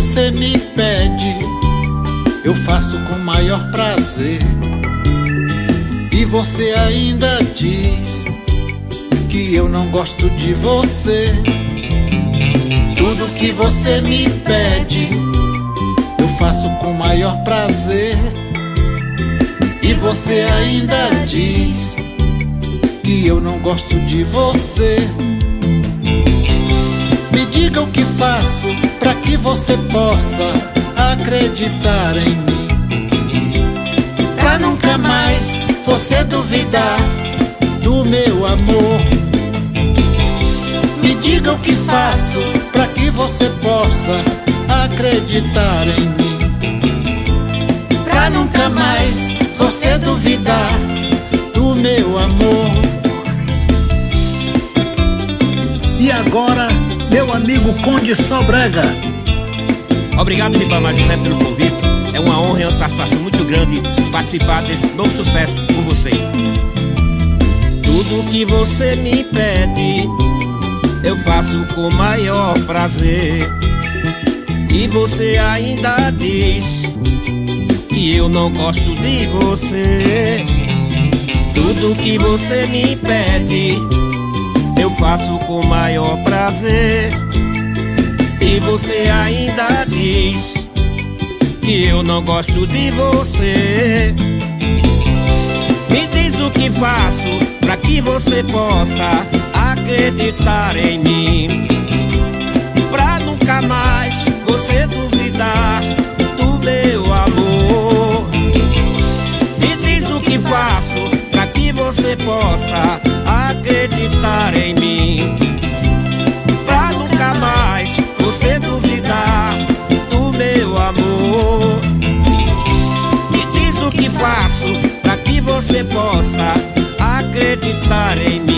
você me pede, eu faço com maior prazer. E você ainda diz que eu não gosto de você. Tudo que você me pede, eu faço com maior prazer. E você ainda diz que eu não gosto de você. Me diga o que faço pra que você possa acreditar em mim, pra nunca mais você duvidar do meu amor. Me diga o que faço pra que você possa acreditar em mim, pra nunca mais você duvidar do meu amor. E agora, meu amigo Conde Sobrega. Obrigado, Ribamar José, pelo convite. É uma honra e uma satisfação muito grande participar desse novo sucesso com você. Tudo que você me pede, eu faço com maior prazer. E você ainda diz que eu não gosto de você. Tudo que você me pede, eu faço com maior prazer. E você ainda diz que eu não gosto de você. Me diz o que faço pra que você possa acreditar em mim, pra nunca mais você duvidar do meu amor. Me diz o que faço pra que você possa acreditar em mim, pra nunca mais você duvidar do meu amor. Me diz o que faço pra que você possa acreditar em mim,